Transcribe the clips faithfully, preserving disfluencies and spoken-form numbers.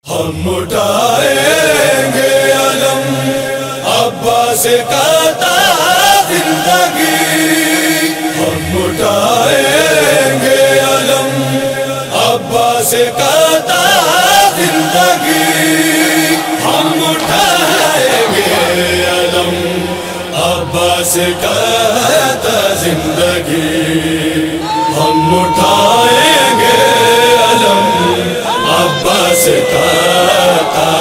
ہم اٹھائیں گے علم عباس کا تا زندگی، ہم اٹھائیں گے علم عباس کا تا زندگی، ہم اٹھائیں گے علم عباس کا تا زندگی، ہم اٹھائیں گے علم عباس کا تا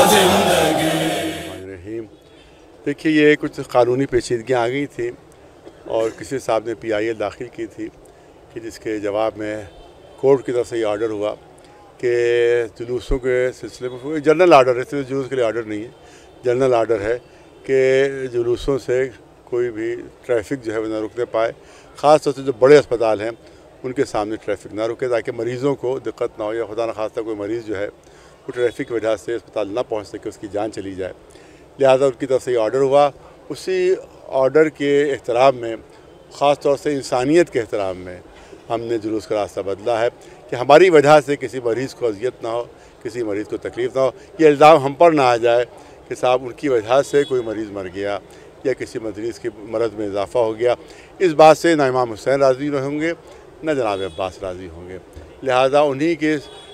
زندگی۔ دیکھیے یہ کچھ قانونی پیچیدگیاں آ گئی تھیں اور کسی صاحب نے پی آئی ایل داخل کی تھی کہ جس کے جواب میں کورٹ کی طرف سے یہ آرڈر ہوا کہ جلوسوں کے سلسلے میں جنرل آرڈر ہے، صرف جلوس کے لیے آرڈر نہیں ہے، جنرل آرڈر ہے کہ جلوسوں سے کوئی بھی ٹریفک جو ہے وہ نہ رکنے پائے، خاص طور سے جو بڑے اسپتال ہیں ان کے سامنے ٹریفک نہ رکے تاکہ مریضوں کو دقت نہ ہو، یا خدا نخواستہ کوئی مریض جو ہے وہ ٹریفک کی وجہ سے اسپتال نہ پہنچ سکے، اس کی جان چلی جائے، لہٰذا ان کی طرف سے یہ آرڈر ہوا۔ اسی آرڈر کے احترام میں، خاص طور سے انسانیت کے احترام میں ہم نے جلوس کا راستہ بدلا ہے کہ ہماری وجہ سے کسی مریض کو اذیت نہ ہو، کسی مریض کو تکلیف نہ ہو، یہ الزام ہم پر نہ آ جائے کہ صاحب ان کی وجہ سے کوئی مریض مر گیا یا کسی مریض کی مرض میں اضافہ ہو گیا۔ اس بات سے نہ امام حسین راضی ہوں گے نہ جناب عباس راضی ہوں گے، لہٰذا انہی کے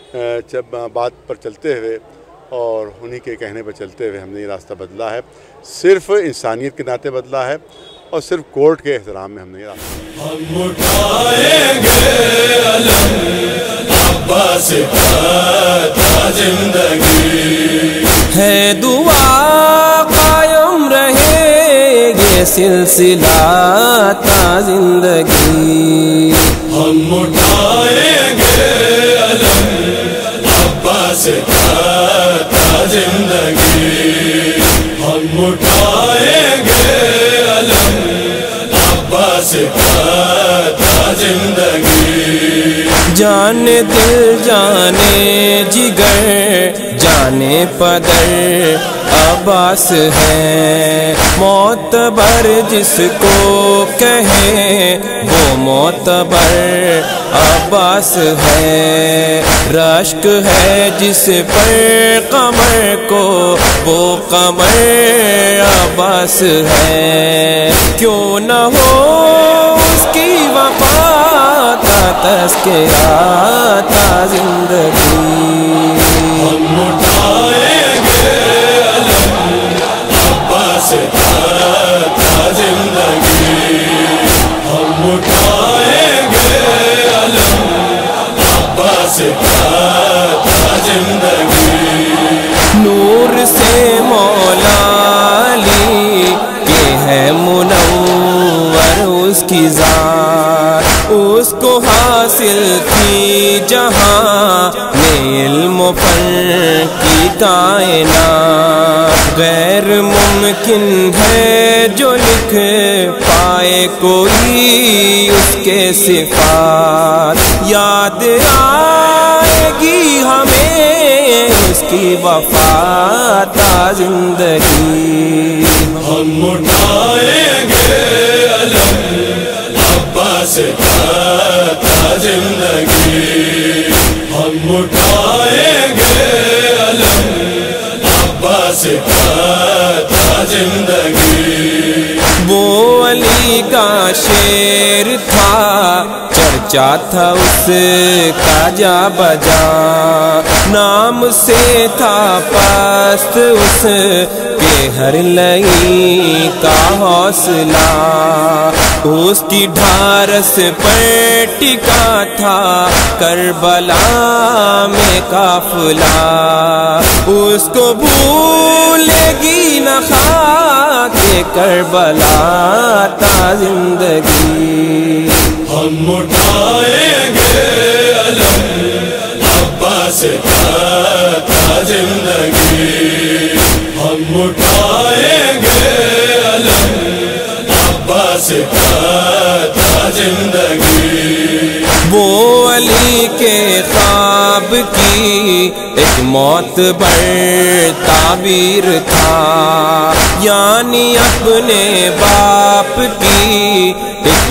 بات پر چلتے ہوئے اور انہی کے کہنے پر چلتے ہوئے ہم نے یہ راستہ بدلا ہے، صرف انسانیت کے ناطے بدلا ہے اور صرف کورٹ کے احترام میں ہم نے یہ راستہ۔ ہم اٹھائیں گے علم عباس کا تا زندگی، ہے دعا قائم رہے یہ سلسلہ تا زندگی، ہم اٹھائیں گے علم عباس کا تا زندگی، ہم اٹھائیں گے علم عباس کا تا زندگی، جان دل جانے جگر جانے پدر عباس ہے، معتبر جس کو کہے وہ معتبر عباس ہے، رشک ہے جس پر قمر کو وہ قمر عباس ہے، کیوں نہ ہو اس کی وفا کا تذکرہ تا زندگی، ہم اٹھائیں گے علم عباس کا تا زندگی، ہم اٹھائیں گے علم عباس کا تا زندگی، نور سے مولا علی کے ہے منور اس کی ذات، اس کو حاصل تھی جہاں میں علم و فن کی کائنات، غیر ممکن ہے جو لکھ پائے کوئی اس کے صفات، یاد آئے گی ہمیں اس کی وفا تا زندگی، ہم اٹھائیں گے علم عباس کا تا زندگی، ہم اٹھائیں گے علم عباس کا تا زندگی، وہ علی کا شعر تھا چرچا تھا اس کا جا بجا، نام سے تھا پست اس کے ہر لئی کا حوصلہ، اس کی ڈھارس پر ٹکا تھا کربلا میں قافلہ، اس کو بھولے گی نہ خاک کربلا تا زندگی، ہم اٹھائیں گے علم عباس کا تا زندگی، ہم اٹھائیں گے علم عباس کا تا زندگی، وہ علی کے خواب کی ایک معتبر تعبیر تھا، یعنی اپنے باپ کی ایک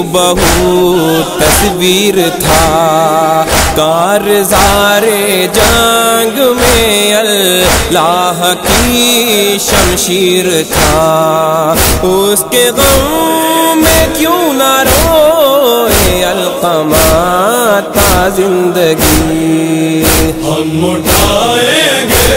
بہو تصویر تھا کارزار جنگ میں اللہ کی شمشیر تھا، اس کے غم میں کیوں نہ روئے القمہ تا زندگی۔ ہم اٹھائیں گے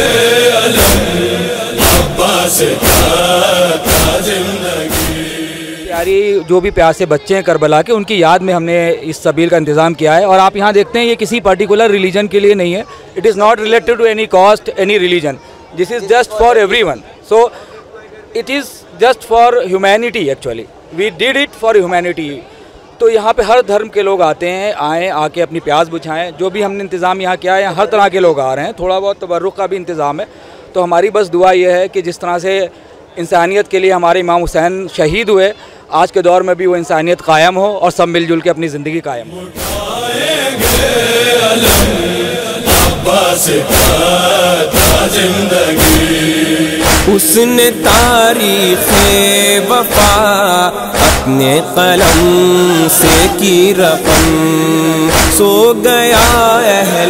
علم عباس کا تا زندگی۔ پیاری جو بھی پیاسے بچے ہیں کربلا کے، ان کی یاد میں ہم نے اس سبیل کا انتظام کیا ہے، اور آپ یہاں دیکھتے ہیں یہ کسی پرٹیکولر ریلیجن کے لیے نہیں ہے، it is not related to any caste any religion, this is just for everyone, so it is just for humanity, actually we did it for humanity. تو یہاں پہ ہر دھرم کے لوگ آتے ہیں، آئیں آ کے اپنی پیاس بجھائیں، جو بھی ہم نے انتظام یہاں کیا ہے، ہر طرح کے لوگ آ رہے ہیں، تھوڑا بہت تبرک کا بھی انتظام ہے۔ تو ہماری بس دعا یہ ہے کہ جس طرح سے انسانیت کے لیے ہمارے امام حسین شہید ہوئے، آج کے دور میں بھی وہ انسانیت قائم ہو اور سب مل جل کے اپنی زندگی قائم ہو۔ اٹھائیں گے علم عباس کا تا زندگی۔ اس نے تاریخ وفا اپنے قلم سے کی رقم، سو گیا اہل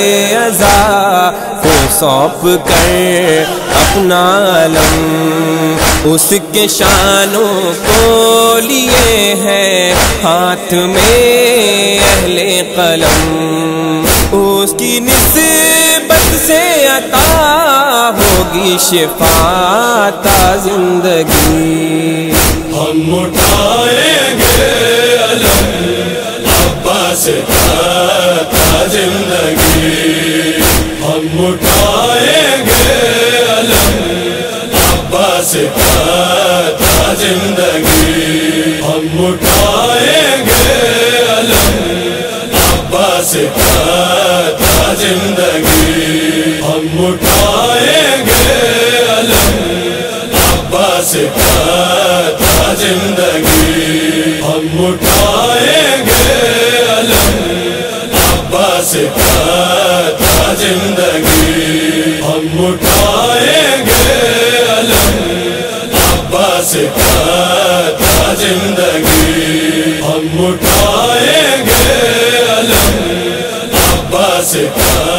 عزا کو سونپ کر اپنا علم، اس کے شانوں کو لیے ہیں ہاتھ میں اہل قلم، اس کی نسبت سے عطا ہوگی شفا تا زندگی۔ ہم اٹھائیں گے علم عباس کا تا زندگی۔ ہم اٹھائیں گے علم عباس کا تا زندگی۔ ہم اٹھائیں گے علم عباس کا تا زندگی۔ ہم اٹھائیں گے علم عباس کا تا زندگی۔ ہم اٹھائیں گے علم عباس کا تا زندگی۔ ہم اٹھائیں گے علم عباس کا تا زندگی۔ ہم اٹھائیں گے علم عباس کا